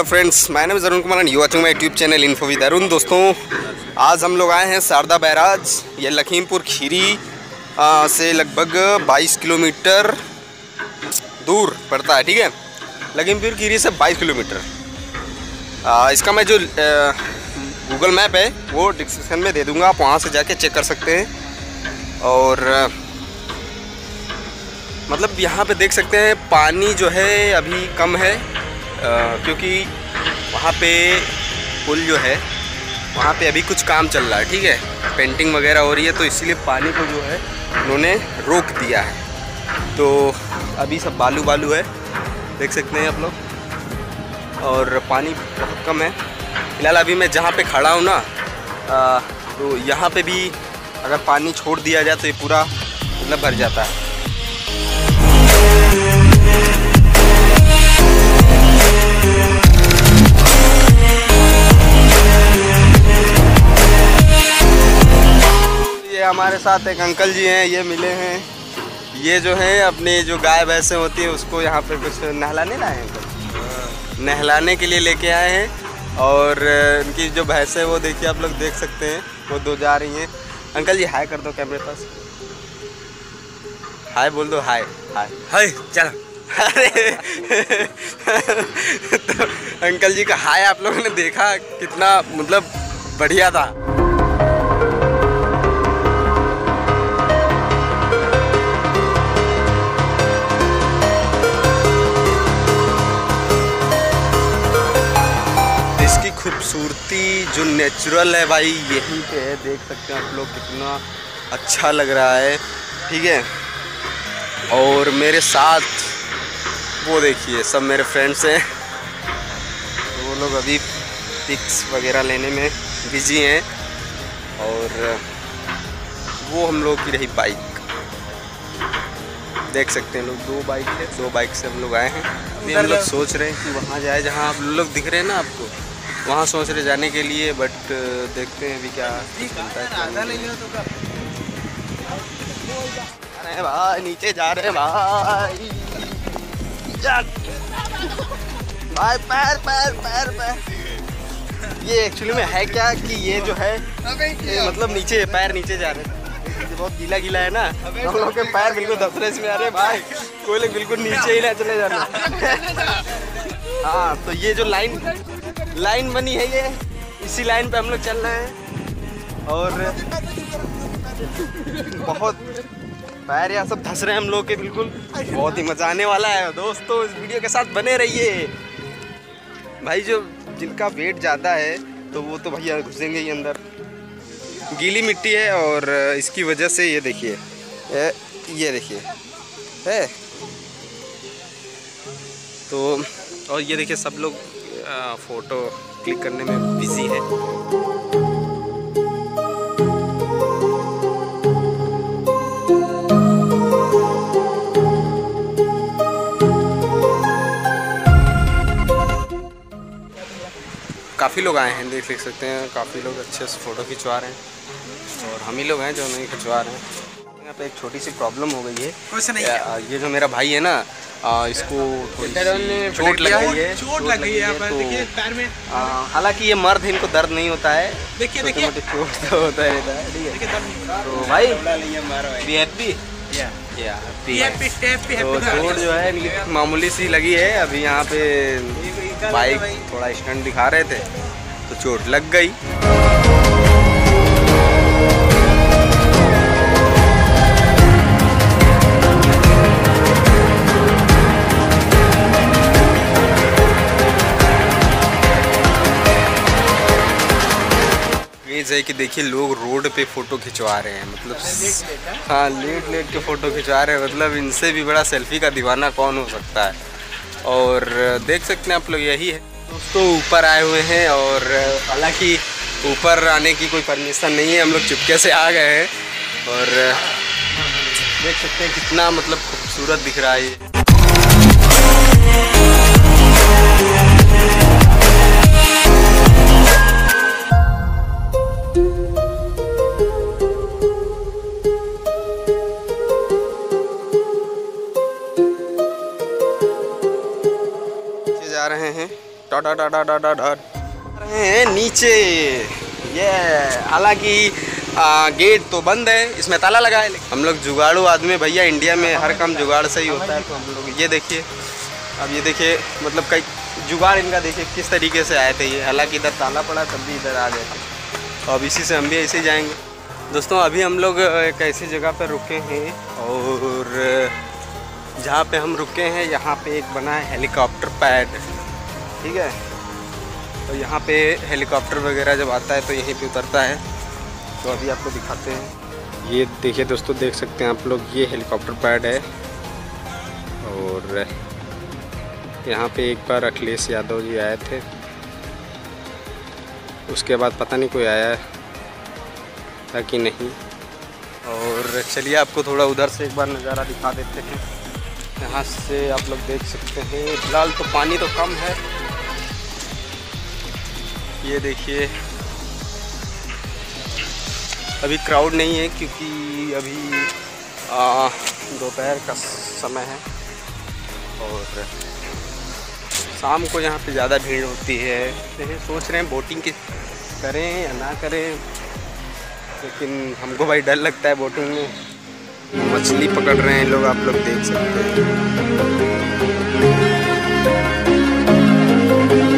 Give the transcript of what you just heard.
Hello friends, my name is Arun Kumar and you watching my YouTube channel info with Arun. दोस्तों, आज हम लोग आए हैं शारदा बैराज। ये लखीमपुर खीरी से लगभग 22 किलोमीटर दूर पड़ता है। ठीक है, लखीमपुर खीरी से 22 किलोमीटर। इसका मैं जो गूगल मैप है वो डिस्क्रिप्शन में दे दूँगा, आप वहाँ से जाके चेक कर सकते हैं। और मतलब यहाँ पे देख सकते हैं पानी जो है अभी कम है, क्योंकि वहाँ पे पुल जो है वहाँ पे अभी कुछ काम चल रहा है। ठीक है, पेंटिंग वगैरह हो रही है, तो इसीलिए पानी को जो है उन्होंने रोक दिया है। तो अभी सब बालू बालू है, देख सकते हैं आप लोग, और पानी बहुत कम है फिलहाल। अभी मैं जहाँ पे खड़ा हूँ ना, तो यहाँ पे भी अगर पानी छोड़ दिया जाए तो ये पूरा मतलब भर जाता है। ये हमारे साथ एक अंकल जी हैं, ये मिले हैं। ये जो है अपने जो गाय भैंसें होती है उसको यहाँ पे कुछ नहलाने लाए हैं अंकल, नहलाने के लिए लेके आए हैं। और इनकी जो भैंसें हैं वो देखिए, आप लोग देख सकते हैं, वो दो जा रही हैं। अंकल जी हाय कर दो कैमरे पास, हाय बोल दो, हाय हाय हाय चल। अरे तो अंकल जी का हाय आप लोगों ने देखा, कितना मतलब बढ़िया था। इसकी खूबसूरती जो नेचुरल है भाई यहीं पे है, देख सकते हैं आप लोग, कितना अच्छा लग रहा है। ठीक है, और मेरे साथ वो देखिए सब मेरे फ्रेंड्स हैं, तो वो लोग अभी पिक्स वगैरह लेने में बिजी हैं। और वो हम लोग की रही बाइक, देख सकते हैं लोग, दो बाइक है, दो बाइक से हम लोग आए हैं। अभी हम लोग सोच रहे हैं कि वहाँ जाए जहाँ आप लोग दिख रहे हैं ना आपको, वहाँ सोच रहे जाने के लिए, बट देखते हैं अभी क्या चलता है। अरे भाई नीचे जा रहे हैं भाई, भाई पैर पैर पैर पैर। ये एक्चुअली में है क्या कि ये जो है मतलब नीचे पैर नीचे जा रहे हैं, बहुत गीला गीला है ना, हम लोग के पैर बिल्कुल दफरे में आ रहे हैं भाई, कोई लोग बिल्कुल नीचे ही ना चले जाना। हाँ, तो ये जो लाइन बनी है, ये इसी लाइन पे हम लोग चल रहे हैं। और बहुत पैर यहाँ सब धंस रहे हैं हम लोग के, बिल्कुल बहुत ही मजा आने वाला है। दोस्तों, इस वीडियो के साथ बने रहिए भाई। जो जिनका वेट ज़्यादा है तो वो तो भैया घुसेंगे ही अंदर, गीली मिट्टी है, और इसकी वजह से ये देखिए, ये देखिए है तो। और ये देखिए सब लोग फ़ोटो क्लिक करने में बिजी है। काफ़ी लोग आए हैं, देख सकते हैं, काफ़ी लोग अच्छे से फ़ोटो खिंचवा रहे हैं, और हम ही लोग हैं जो नहीं खिंचवा रहे हैं। यहाँ पे एक छोटी सी प्रॉब्लम हो गई है, ये जो मेरा भाई है ना, इसको चोट लग गई है, तो हालांकि ये मर्द है, इनको दर्द नहीं होता है, छोटे मोटे चोट तो होता रहता है। ठीक है, तो भाई तो चोट जो है मामूली सी लगी है। अभी यहाँ पे बाइक थोड़ा स्टंट दिखा रहे थे तो चोट लग गई। है कि देखिए लोग रोड पे फ़ोटो खिंचवा रहे हैं, मतलब हाँ लेट के फ़ोटो खिंचवा रहे हैं, मतलब इनसे भी बड़ा सेल्फी का दीवाना कौन हो सकता है। और देख सकते हैं आप लोग, यही है दोस्तों, ऊपर आए हुए हैं, और हालांकि ऊपर आने की कोई परमिशन नहीं है, हम लोग चुपके से आ गए हैं। और देख सकते हैं कितना मतलब खूबसूरत दिख रहा है ये। हैं नीचे। ये हालांकि गेट तो बंद है, इसमें ताला लगा है। हम लोग जुगाड़ू आदमी भैया, इंडिया में हर काम जुगाड़ से ही होता है। तो हम लोग ये देखिए, अब ये देखिए मतलब कई जुगाड़ इनका देखिए किस तरीके से आए थे ये। हालांकि इधर ताला पड़ा तब भी इधर आ गए थे। तो अब इसी से हम भी ऐसे ही जाएंगे। दोस्तों अभी हम लोग एक ऐसी जगह पर रुके हैं और जहाँ पे हम रुके हैं यहाँ पे एक बना है हेलीकॉप्टर पैड, ठीक है। तो यहाँ पे हेलीकॉप्टर वगैरह जब आता है तो यहीं पे उतरता है। तो अभी आपको दिखाते हैं। ये देखिए दोस्तों, देख सकते हैं आप लोग, ये हेलीकॉप्टर पैड है। और यहाँ पे एक बार अखिलेश यादव जी आए थे, उसके बाद पता नहीं कोई आया था कि नहीं। और चलिए आपको थोड़ा उधर से एक बार नज़ारा दिखा देते हैं। यहाँ से आप लोग देख सकते हैं, फिलहाल तो पानी तो कम है। ये देखिए अभी क्राउड नहीं है क्योंकि अभी दोपहर का समय है और शाम को यहाँ पे ज़्यादा भीड़ होती है। लेकिन सोच रहे हैं बोटिंग की करें या ना करें, लेकिन हमको भाई डर लगता है बोटिंग में। मछली पकड़ रहे हैं लोग, आप लोग देख सकते हैं।